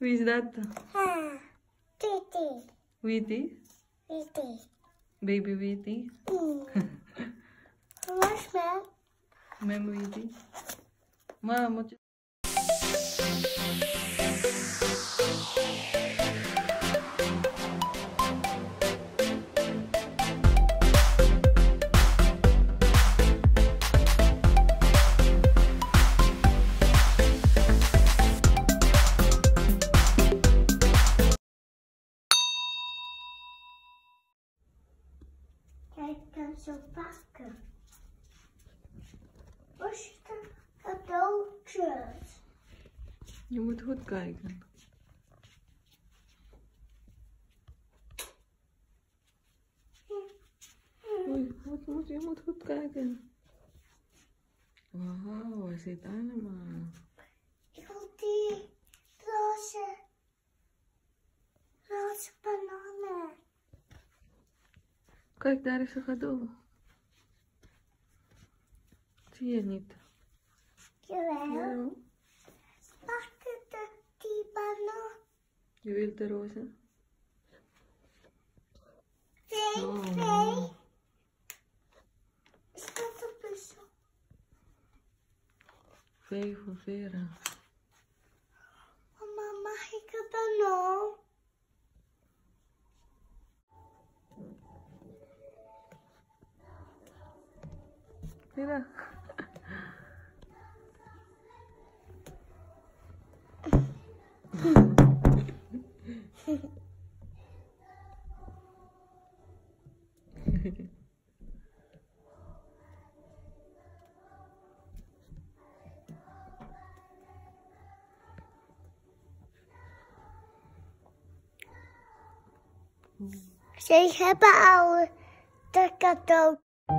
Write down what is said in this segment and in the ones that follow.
Wie is dat? Titi. Weetie? Titi. Baby Weetie? Was mem? Mem Weetie? Ma, moet je... Kijk, ik kan zo pakken. Waar is de cadeautjes? Je moet goed kijken. Oei, je moet goed kijken. Wauw, er zit allemaal. Ik wil die roze bananen. Kijk, daar is een cadeau. Zie je niet? Jawel. Pak die banaan. Je wilt de roze? Nee. Is dat een puzzel? V voor Vera. Mama, mag ik een banaan? Vera. Ze hebben al de cadeau.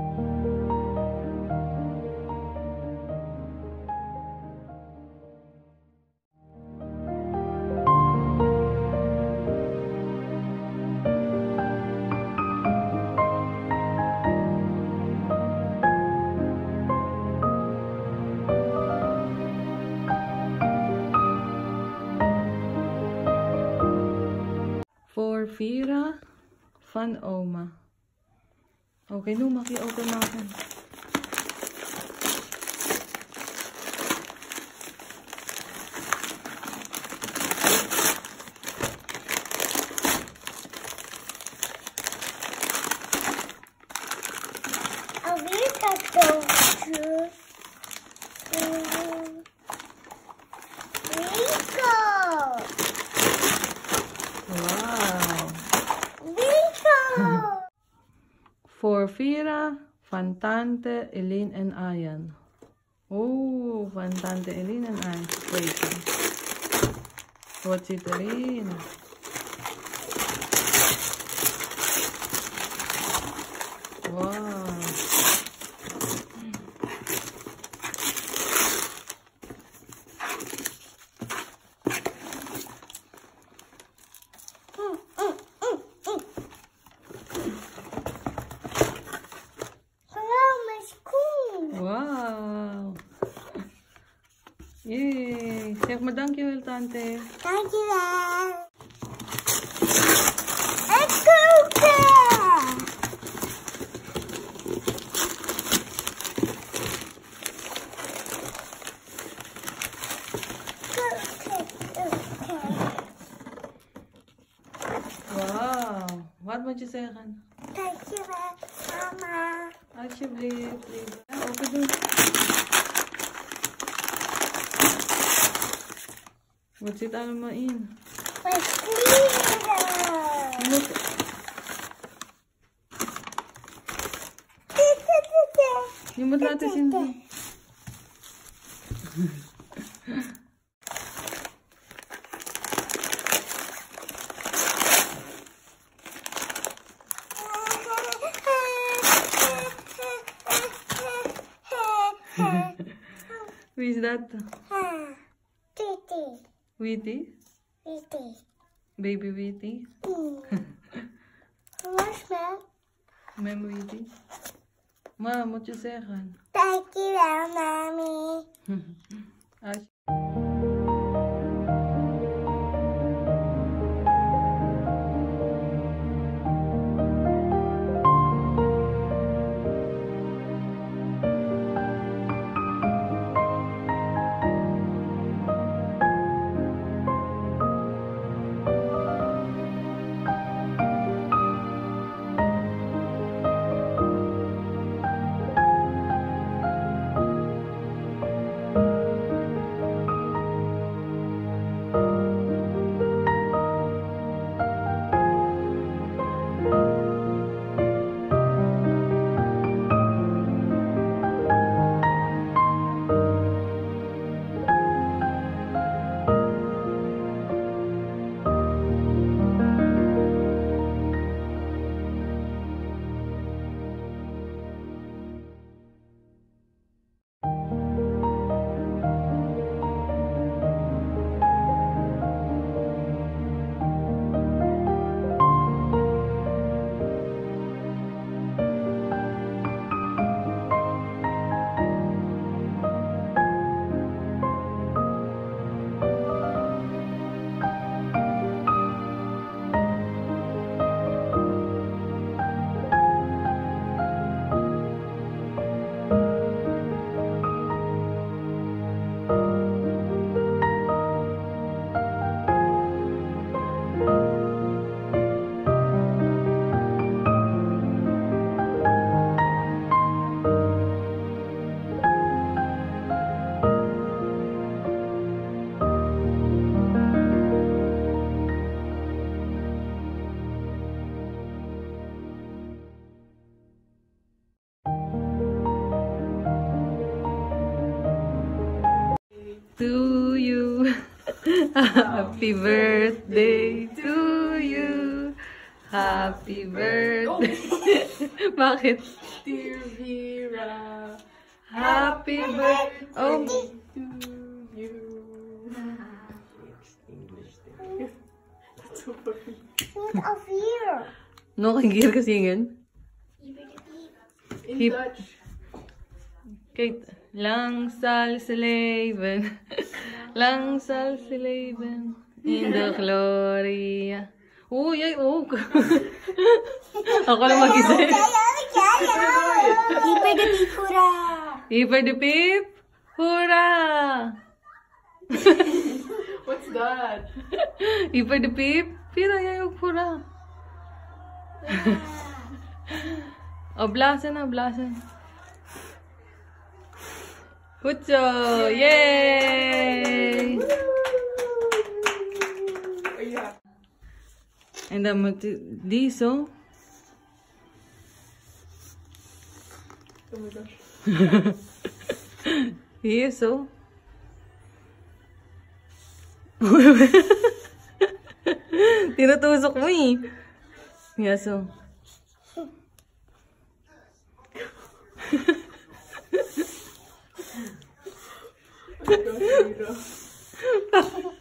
Voor Vera van oma. Oké, nu mag je openmaken. Alweer cadeautjes. Rico. Wauw. Rico. Voor Vera van tante Eline en Ayan. Oeh, van tante Eline en Ayan. Kijk. Wat zit erin? Wauw. Wauw. Yay. Zeg maar dankjewel, tante. Dankjewel. En koken. Wauw. Wat moet je zeggen? Dankjewel, mama. Alsjeblieft. Ja, open doen. Wat zit allemaal in? Mijn kleren. Je moet... Je moet laten zien. Wie is dat? Titi. Weetie? Titi. Baby Weetie? Was mem? Mem Weetie? Ma, moet je zeggen. Dankjewel, mami. Als... to you. Happy birthday to you. Happy birthday. Bakit? Dear Vera, Happy birthday. Oh. to you. That's so funny. Who's a fear? No, kagir kasi yun. In Hip. Dutch. Kate. Langsal sa leven. Langsal sa leven. In the gloria. Uy, ay, oh. Ako lang mag-isa. Keeper the Pipura. Keeper the Pip. Hurra! What's that? Keeper the Pip. Pira, yayog, hurra. Oblasan na, oblasan. Kucho! Yay! Are you happy? And then diso. Oh my gosh. Yeso. Tinutusok mo eh. Yeso. Oh my gosh, Vera.